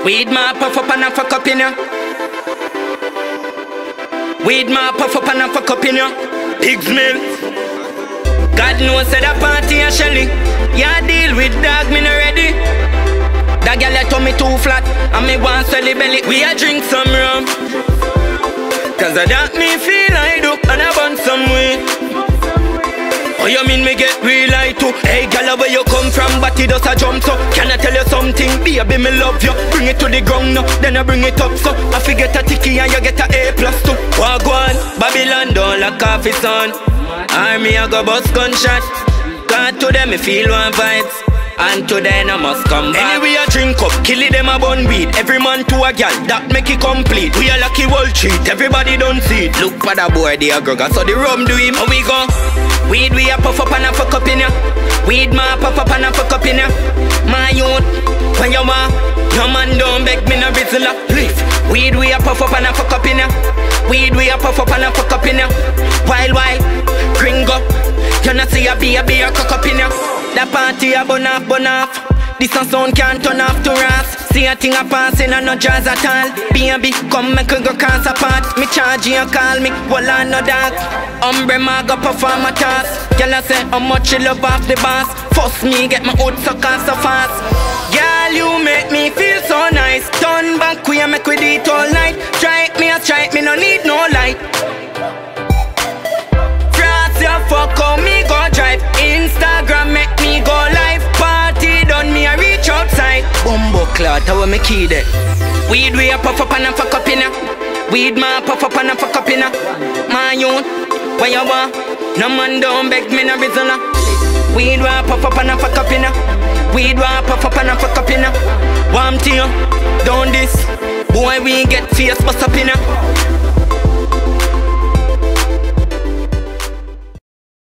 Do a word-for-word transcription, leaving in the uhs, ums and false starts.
Weed ma puff up and a fuck up in ya. Weed ma puff up and a fuck up in ya. Pigs mill. God knows that a party a shelly. Yeah, deal with dog, me no ready. That girl let me too flat, and me want swelly belly. We a drink some rum, cause I that me feel I do, and I want some weed. Oh, you mean me get real light too? Hey, girl, where you come from? Body does a jump so. Can I tell you something? Baby, me love you. Bring it to the ground now, then I bring it up so. I forget a ticky and you get a A plus too. Wagwan, Babylon don't like coffee son. Army I go bust gunshot. Cause to them me feel one vibes, and to them I must come back. Anyway I drink up, kill it them a bun weed. Every man to a gal, that make it complete. We a lucky world treat, everybody don't see it. Look for that boy, they a grogger, so the rum do him. How we go? Weed we a puff up and a fuck up in ya. Weed ma puff up and a fuck up in ya. My youth, when you want, no man don't beg me no rizzler. Leave. Weed we a puff up and a fuck up in ya. Weed we a puff up and a fuck up in ya. Wild wild, gringo, you not see a beer beer cock up in ya. The party a bun off, bun off. This a sound can't turn off to ras. See a thing a passing and no jazz at all. Baby, come make we go cast apart. Me charge you call me, well I no dog. Umbre ma go perform a task. Girl I say how much you love off the boss. First me get my hood suck on so fast. Girl you make me feel so nice. Turn back we make we do it all night. Strike me a strike me no need no light. Frost you fuck how me go drive. Instagram make me go live. Party done me a reach outside. Bumbo clot how me key there. Weed we a puff up and a fuck up in ya. Weed ma puff up and a fuck up in ya. My youth, what you want? No man don't beg me no rizzler. Weed wa puff up and a fuck up in ya. Weed wa puff up and a fuck up in ya. Warm to you, down this. Boy we get fierce bust up in ya.